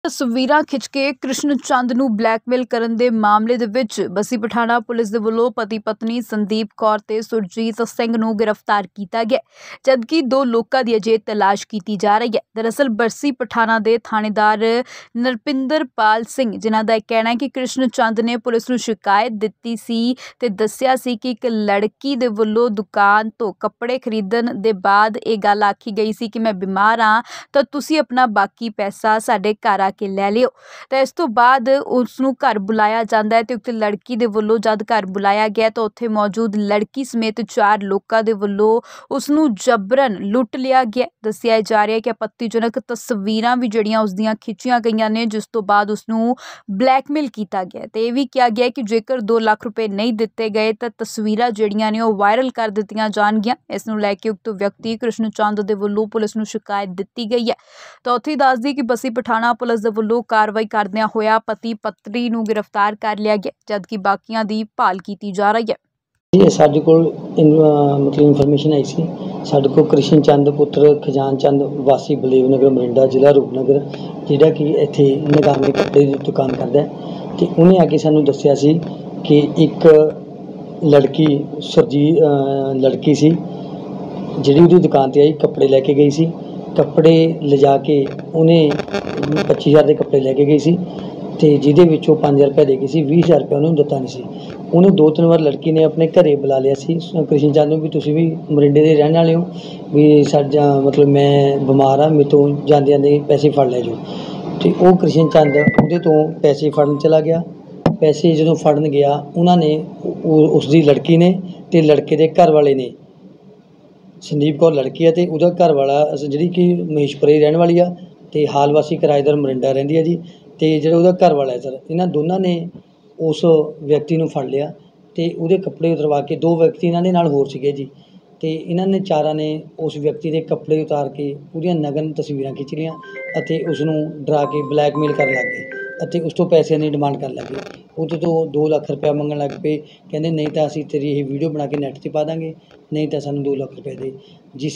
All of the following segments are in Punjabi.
ਤਸਵੀਰਾਂ ਖਿੱਚ ਕੇ ਕ੍ਰਿਸ਼ਨ ਚੰਦ ਨੂੰ ਬਲੈਕਮੇਲ ਕਰਨ ਦੇ ਮਾਮਲੇ ਦੇ ਵਿੱਚ ਬਸੀ ਪਠਾਣਾ ਪੁਲਿਸ ਦੇ ਵੱਲੋਂ ਪਤੀ ਪਤਨੀ ਸੰਦੀਪ ਕੌਰ ਤੇ ਸੁਰਜੀਤ ਸਿੰਘ ਨੂੰ ਗ੍ਰਿਫਤਾਰ ਕੀਤਾ ਗਿਆ, ਜਦਕਿ ਦੋ ਲੋਕਾਂ ਦੀ ਅਜੇ ਤਲਾਸ਼ ਕੀਤੀ ਜਾ ਰਹੀ ਹੈ। ਦਰਅਸਲ ਬਸੀ ਪਠਾਣਾ ਦੇ ਥਾਣੇਦਾਰ ਨਰਪਿੰਦਰਪਾਲ ਸਿੰਘ, ਜਿਨ੍ਹਾਂ ਦਾ ਕਹਿਣਾ ਹੈ ਕਿ ਕ੍ਰਿਸ਼ਨ ਚੰਦ ਨੇ ਪੁਲਿਸ ਨੂੰ ਸ਼ਿਕਾਇਤ ਦਿੱਤੀ ਸੀ ਤੇ ਦੱਸਿਆ ਸੀ ਕਿ ਇੱਕ ਲੜਕੀ ਦੇ ਵੱਲੋਂ ਦੁਕਾਨ ਤੋਂ ਕੱਪੜੇ ਖਰੀਦਣ ਦੇ ਬਾਅਦ ਇਹ ਗੱਲ ਆਖੀ ਗਈ ਸੀ ਕਿ ਮੈਂ ਬਿਮਾਰ ਹਾਂ ਤਾਂ ਤੁਸੀਂ ਆਪਣਾ ਬਾਕੀ ਪੈਸਾ ਸਾਡੇ ਘਰ ਕੇ ਲੈ ਲਿਓ। ਤਾਂ ਇਸ ਤੋਂ ਬਾਅਦ ਉਸ ਨੂੰ ਘਰ ਬੁਲਾਇਆ ਜਾਂਦਾ ਹੈ ਤੇ ਉਕਤ ਲੜਕੀ ਦੇ ਵੱਲੋਂ ਜਦ ਘਰ ਬੁਲਾਇਆ ਗਿਆ ਤਾਂ ਉੱਥੇ ਮੌਜੂਦ ਲੜਕੀ ਸਮੇਤ 4 ਲੋਕਾਂ ਦੇ ਵੱਲੋਂ ਉਸ ਨੂੰ ਜਬਰਨ ਲੁੱਟ ਲਿਆ ਗਿਆ। ਦੱਸਿਆ ਜਾ ਰਿਹਾ ਹੈ ਕਿ ਆਪੱਤੀਜਨਕ ਤਸਵੀਰਾਂ ਵੀ ਜਿਹੜੀਆਂ ਉਸ ਦੀਆਂ ਖਿੱਚੀਆਂ ਗਈਆਂ ਨੇ, ਜਿਸ ਤੋਂ ਬਾਅਦ ਉਸ ਨੂੰ ਬਲੈਕਮੇਲ ਕੀਤਾ ਗਿਆ ਤੇ ਇਹ ਵੀ ਕਿਹਾ ਗਿਆ ਕਿ ਜੇਕਰ 2 ਲੱਖ ਰੁਪਏ ਨਹੀਂ ਦਿੱਤੇ ਗਏ ਤਾਂ ਤਸਵੀਰਾਂ ਜਿਹੜੀਆਂ ਨੇ ਉਹ ਵਾਇਰਲ ਕਰ ਦਿੱਤੀਆਂ ਜਾਣਗੀਆਂ। ਇਸ ਨੂੰ ਲੈ ਕੇ ਉਕਤ ਵਿਅਕਤੀ ਕ੍ਰਿਸ਼ਨ ਚੰਦ ਦੇ ਵੱਲੋਂ ਪੁਲਿਸ ਨੂੰ ਸ਼ਿਕਾਇਤ ਦਿੱਤੀ ਗਈ ਹੈ। ਤਾਂ ਉੱਥੇ ਦੱਸਦੀ ਕਿ ਬਸੀ ਪਠਾਣਾ ਪੁਲਿਸ ਦੇ ਵੱਲੋਂ ਕਾਰਵਾਈ ਕਰਦਿਆਂ ਹੋਇਆ ਪਤੀ ਪਤਨੀ ਨੂੰ ਗ੍ਰਿਫਤਾਰ ਕਰ ਲਿਆ ਗਿਆ, ਜਦਕਿ ਬਾਕੀਆਂ ਦੀ ਭਾਲ ਕੀਤੀ ਜਾ ਰਹੀ ਹੈ। ਇਹ ਸਾਡੇ ਕੋਲ ਮਤਲਬ ਇਨਫੋਰਮੇਸ਼ਨ ਆਈ ਸੀ। ਸਾਡੇ ਕੋਲ ਕ੍ਰਿਸ਼ਨ ਚੰਦ ਪੁੱਤਰ ਖਜਾਨ ਚੰਦ ਵਾਸੀ ਬਲੇਵ ਨਗਰ ਮਰਿੰਡਾ ਜ਼ਿਲ੍ਹਾ ਰੂਪਨਗਰ, ਜਿਹੜਾ ਕਿ ਇੱਥੇ ਨਿਗਾਮੀ ਕੱਪੜੇ ਦੀ ਦੁਕਾਨ ਕਰਦਾ ਤੇ ਉਹਨੇ ਆ ਕੇ ਸਾਨੂੰ ਦੱਸਿਆ ਸੀ ਕਿ ਇੱਕ ਲੜਕੀ ਲੜਕੀ ਸੀ ਜਿਹੜੀ ਉਹਦੀ ਦੁਕਾਨ 'ਤੇ ਆਈ, ਕੱਪੜੇ ਲੈ ਕੇ ਗਈ ਸੀ। ਕੱਪੜੇ ਲਿਜਾ ਕੇ ਉਹਨੇ 25,000 ਦੇ ਕੱਪੜੇ ਲੈ ਕੇ ਗਈ ਸੀ ਤੇ ਜਿਹਦੇ ਵਿੱਚੋਂ 5,000 ਰੁਪਏ ਦੇ ਗਈ ਸੀ, 20,000 ਰੁਪਏ ਉਹਨੂੰ ਦਿੱਤਾ ਨਹੀਂ ਸੀ। ਉਹਨੇ 2-3 ਵਾਰ ਲੜਕੀ ਨੇ ਆਪਣੇ ਘਰੇ ਬੁਲਾ ਲਿਆ ਸੀ ਕ੍ਰਿਸ਼ਨ ਚੰਦ ਨੂੰ ਵੀ ਤੁਸੀਂ ਵੀ ਮਰਿੰਡੇ ਦੇ ਰਹਿਣ ਵਾਲੇ ਹੋ, ਵੀ ਸਾਡਾ ਮਤਲਬ ਮੈਂ ਬਿਮਾਰ ਹਾਂ, ਮੇਰੇ ਤੋਂ ਜਾਂਦੇ ਜਾਂਦੇ ਪੈਸੇ ਫੜ ਲੈ ਜਾਓ। ਅਤੇ ਉਹ ਕ੍ਰਿਸ਼ਨ ਚੰਦ ਉਹਦੇ ਤੋਂ ਪੈਸੇ ਫੜਨ ਚਲਾ ਗਿਆ। ਪੈਸੇ ਜਦੋਂ ਫੜਨ ਗਿਆ, ਉਹਨਾਂ ਨੇ ਉਸ ਦੀ ਲੜਕੀ ਨੇ ਅਤੇ ਲੜਕੇ ਦੇ ਘਰ ਵਾਲੇ ਨੇ, ਸੰਦੀਪ ਕੌਰ ਲੜਕੀ ਹੈ ਅਤੇ ਉਹਦਾ ਘਰ ਵਾਲਾ ਜਿਹੜੀ ਕਿ ਮਹੇਸ਼ਪੁਰੇ ਰਹਿਣ ਵਾਲੀ ਆ ਅਤੇ ਹਾਲ ਵਾਸੀ ਕਿਰਾਏਦਾਰ ਮਰਿੰਡਾ ਰਹਿੰਦੀ ਹੈ ਜੀ। ਅਤੇ ਜਿਹੜਾ ਉਹਦਾ ਘਰ ਵਾਲਾ ਹੈ ਸਰ, ਇਹਨਾਂ ਦੋਨਾਂ ਨੇ ਉਸ ਵਿਅਕਤੀ ਨੂੰ ਫੜ ਲਿਆ ਅਤੇ ਉਹਦੇ ਕੱਪੜੇ ਉਤਰਵਾ ਕੇ 2 ਵਿਅਕਤੀ ਇਹਨਾਂ ਦੇ ਨਾਲ ਹੋਰ ਸੀਗੇ ਜੀ, ਅਤੇ ਇਹਨਾਂ ਨੇ 4 ਨੇ ਉਸ ਵਿਅਕਤੀ ਦੇ ਕੱਪੜੇ ਉਤਾਰ ਕੇ ਉਹਦੀਆਂ ਨਗਨ ਤਸਵੀਰਾਂ ਖਿੱਚ ਲਈਆਂ ਅਤੇ ਉਸ ਨੂੰ ਡਰਾ ਕੇ ਬਲੈਕਮੇਲ ਕਰਨ ਲੱਗ ਗਏ ਅਤੇ ਉਸ ਤੋਂ ਪੈਸਿਆਂ ਦੀ ਡਿਮਾਂਡ ਕਰਨ ਲੱਗ ਗਏ। ਉਹਦੇ ਤੋਂ 2 ਲੱਖ ਰੁਪਇਆ ਮੰਗਣ ਲੱਗ ਪਏ। ਕਹਿੰਦੇ ਨਹੀਂ ਤਾਂ ਅਸੀਂ ਤੇਰੀ ਇਹ ਵੀਡੀਓ ਬਣਾ ਕੇ ਨੈੱਟ 'ਤੇ ਪਾ ਦਾਂਗੇ, ਨਹੀਂ ਤਾਂ ਸਾਨੂੰ 2 ਲੱਖ ਰੁਪਏ ਦੇ। ਜਿਸ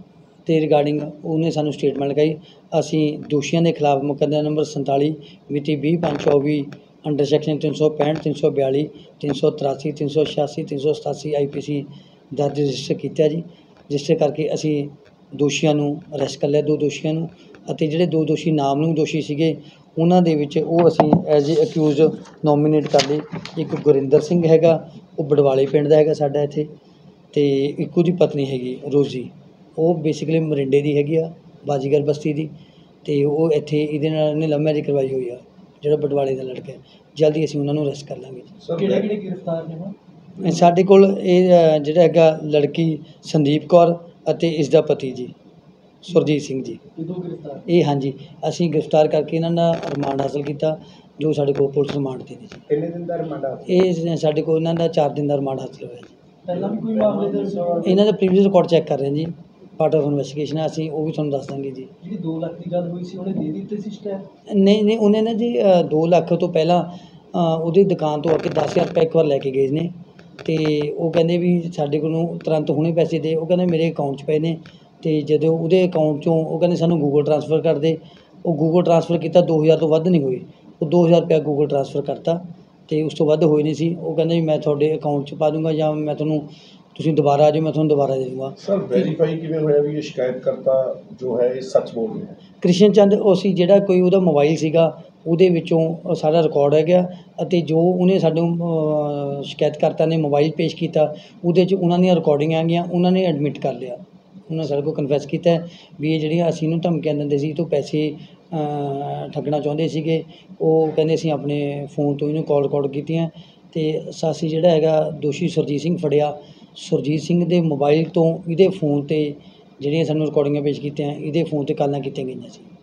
ਤੇ ਰਿਗਾਰਡਿੰਗ ਉਹਨੇ ਸਾਨੂੰ ਸਟੇਟਮੈਂਟ ਲਗਾਈ। ਅਸੀਂ ਦੋਸ਼ੀਆਂ ਦੇ ਖਿਲਾਫ ਮੁਕੱਦਮਾ ਨੰਬਰ 47 ਮਿਤੀ 20/5/24 ਅੰਡਰ ਸੈਕਸ਼ਨ 365, 342, 383, 386, 387 IPC ਦਰਜ ਰਜਿਸਟਰ ਕੀਤਾ ਜੀ। ਰਜਿਸਟਰ ਕਰਕੇ ਅਸੀਂ ਦੋਸ਼ੀਆਂ ਨੂੰ ਅਰੈਸਟ ਕਰ ਲਿਆ, 2 ਦੋਸ਼ੀਆਂ ਨੂੰ, ਅਤੇ ਜਿਹੜੇ 2 ਦੋਸ਼ੀ ਨਾਮਨੂ ਦੋਸ਼ੀ ਸੀਗੇ ਉਹਨਾਂ ਦੇ ਵਿੱਚ ਉਹ ਅਸੀਂ ਐਜ਼ ਏ ਅਕਿਊਜ਼ ਨੋਮੀਨੇਟ ਕਰ ਲਏ। ਇੱਕ ਗੁਰਿੰਦਰ ਸਿੰਘ ਹੈਗਾ, ਉਹ ਬਡਵਾਲੇ ਪਿੰਡ ਦਾ ਹੈਗਾ ਸਾਡਾ ਇੱਥੇ, ਅਤੇ ਇੱਕ ਉਹਦੀ ਪਤਨੀ ਹੈਗੀ ਰੋਜ਼ੀ, ਉਹ ਬੇਸਿਕਲੀ ਮਰਿੰਡੇ ਦੀ ਹੈਗੀ ਆ, ਬਾਜੀਗਰ ਬਸਤੀ ਦੀ, ਅਤੇ ਉਹ ਇੱਥੇ ਇਹਦੇ ਨਾਲ ਇਹਨੇ ਲਵ ਮੈਰਿਜ ਕਰਵਾਈ ਹੋਈ ਆ, ਜਿਹੜਾ ਬਡਵਾਲੇ ਦਾ ਲੜਕਾ ਹੈ। ਜਲਦੀ ਅਸੀਂ ਉਹਨਾਂ ਨੂੰ ਅਰੈਸਟ ਕਰ ਲਾਂਗੇ। ਕਿਹੜੇ ਗ੍ਰਿਫਤਾਰ ਨੇ ਸਾਡੇ ਕੋਲ ਇਹ ਜਿਹੜਾ ਹੈਗਾ ਲੜਕੀ ਸੰਦੀਪ ਕੌਰ ਅਤੇ ਇਸ ਦਾ ਪਤੀ ਜੀ ਸੁਰਜੀਤ ਸਿੰਘ ਜੀ, ਇਹ ਹਾਂਜੀ ਅਸੀਂ ਗ੍ਰਿਫਤਾਰ ਕਰਕੇ ਇਹਨਾਂ ਦਾ ਰਿਮਾਂਡ ਹਾਸਲ ਕੀਤਾ, ਜੋ ਸਾਡੇ ਕੋਲ ਪੁਲਿਸ ਰਿਮਾਂਡ 'ਤੇ ਨੇ ਜੀ। ਕਿੰਨੇ ਦਿਨ ਦਾ ਰਿਮਾਂਡ? ਇਹ ਸਾਡੇ ਕੋਲ ਇਹਨਾਂ ਦਾ 4 ਦਿਨ ਦਾ ਰਿਮਾਂਡ ਹਾਸਲ ਹੋਇਆ ਜੀ। ਪਹਿਲਾਂ ਵੀ ਕੋਈ ਮਾਮਲੇ ਦੇ ਇਹਨਾਂ ਦਾ ਪ੍ਰੀਵੀਅਸ ਰਿਕਾਰਡ ਚੈੱਕ ਕਰ ਰਹੇ ਜੀ, ਪਾਰਟ ਆਫ ਇਨਵੈਸਟੀਗੇਸ਼ਨ, ਅਸੀਂ ਉਹ ਵੀ ਤੁਹਾਨੂੰ ਦੱਸ ਦਾਂਗੇ ਜੀ। ਜਿਹੜੀ 2 ਲੱਖ ਦੀ ਗੱਲ ਹੋਈ ਸੀ ਉਹਨੇ ਦੇ ਦਿੱਤੇ ਸੀ ਸਟੈਪ? ਨਹੀਂ ਉਹਨੇ ਨਾ ਜੀ 2 ਲੱਖ ਤੋਂ ਪਹਿਲਾਂ ਉਹਦੀ ਦੁਕਾਨ ਤੋਂ ਆ ਕੇ 10,000 ਰੁਪਏ ਇੱਕ ਵਾਰ ਲੈ ਕੇ ਗਏ ਨੇ, ਅਤੇ ਉਹ ਕਹਿੰਦੇ ਵੀ ਸਾਡੇ ਕੋਲੋਂ ਤੁਰੰਤ ਹੁਣੇ ਪੈਸੇ ਦੇ। ਉਹ ਕਹਿੰਦੇ ਮੇਰੇ ਅਕਾਊਂਟ 'ਚ ਪਏ ਨੇ, ਅਤੇ ਜਦੋਂ ਉਹਦੇ ਅਕਾਊਂਟ 'ਚੋਂ ਉਹ ਕਹਿੰਦੇ ਸਾਨੂੰ ਗੂਗਲ ਟਰਾਂਸਫਰ ਕਰ ਦੇ। ਉਹ ਗੂਗਲ ਟਰਾਂਸਫਰ ਕੀਤਾ, 2,000 ਤੋਂ ਵੱਧ ਨਹੀਂ ਹੋਈ, ਉਹ 2,000 ਰੁਪਇਆ ਗੂਗਲ ਟਰਾਂਸਫਰ ਕਰਤਾ ਅਤੇ ਉਸ ਤੋਂ ਵੱਧ ਹੋਈ ਨਹੀਂ ਸੀ। ਉਹ ਕਹਿੰਦੇ ਵੀ ਮੈਂ ਤੁਹਾਡੇ ਅਕਾਊਂਟ 'ਚ ਪਾ ਦੂੰਗਾ ਜਾਂ ਮੈਂ ਤੁਸੀਂ ਦੁਬਾਰਾ ਆ ਜਾਓ, ਮੈਂ ਤੁਹਾਨੂੰ ਦੁਬਾਰਾ ਦੇ ਦੂੰਗਾ। ਸਰ ਵੈਰੀਫਾਈ ਕਿਵੇਂ ਹੋਇਆ ਵੀ ਇਹ ਸ਼ਿਕਾਇਤਕਰਤਾ ਜੋ ਹੈ ਇਹ ਸੱਚ ਬੋਲ ਰਿਹਾ? ਕ੍ਰਿਸ਼ਨ ਚੰਦ ਉਹ ਸੀ ਜਿਹੜਾ ਕੋਈ ਉਹਦਾ ਮੋਬਾਈਲ ਸੀਗਾ, ਉਹਦੇ ਵਿੱਚੋਂ ਸਾਰਾ ਰਿਕਾਰਡ ਹੈਗਾ, ਅਤੇ ਜੋ ਉਹਨੇ ਸਾਨੂੰ ਸ਼ਿਕਾਇਤਕਰਤਾ ਨੇ ਮੋਬਾਈਲ ਪੇਸ਼ ਕੀਤਾ ਉਹਦੇ 'ਚ ਉਹਨਾਂ ਦੀਆਂ ਰਿਕਾਰਡਿੰਗਾਂ ਆ ਗਈਆਂ, ਉਹਨਾਂ ਨੇ ਐਡਮਿਟ ਕਰ ਲਿਆ, ਉਹਨਾਂ ਸਾਡੇ ਕੋਲ ਕਨਫੈਸ ਕੀਤਾ ਵੀ ਇਹ ਜਿਹੜੀਆਂ ਅਸੀਂ ਇਹਨੂੰ ਧਮਕੀਆਂ ਦਿੰਦੇ ਸੀ ਤੋਂ ਪੈਸੇ ਠੱਗਣਾ ਚਾਹੁੰਦੇ ਸੀਗੇ। ਉਹ ਕਹਿੰਦੇ ਅਸੀਂ ਆਪਣੇ ਫੋਨ ਤੋਂ ਇਹਨੂੰ ਕਾਲ ਰਿਕਾਰਡ ਕੀਤੀਆਂ, ਅਤੇ ਅਸੀਂ ਜਿਹੜਾ ਹੈਗਾ ਦੋਸ਼ੀ ਸੁਰਜੀਤ ਸਿੰਘ ਫੜਿਆ। ਸੁਰਜੀਤ ਸਿੰਘ ਦੇ ਮੋਬਾਈਲ ਤੋਂ ਇਹਦੇ ਫੋਨ 'ਤੇ ਜਿਹੜੀਆਂ ਸਾਨੂੰ ਰਿਕਾਰਡਿੰਗਾਂ ਪੇਸ਼ ਕੀਤੀਆਂ, ਇਹਦੇ ਫੋਨ 'ਤੇ ਕਾਲਾਂ ਕੀਤੀਆਂ ਗਈਆਂ ਸੀ।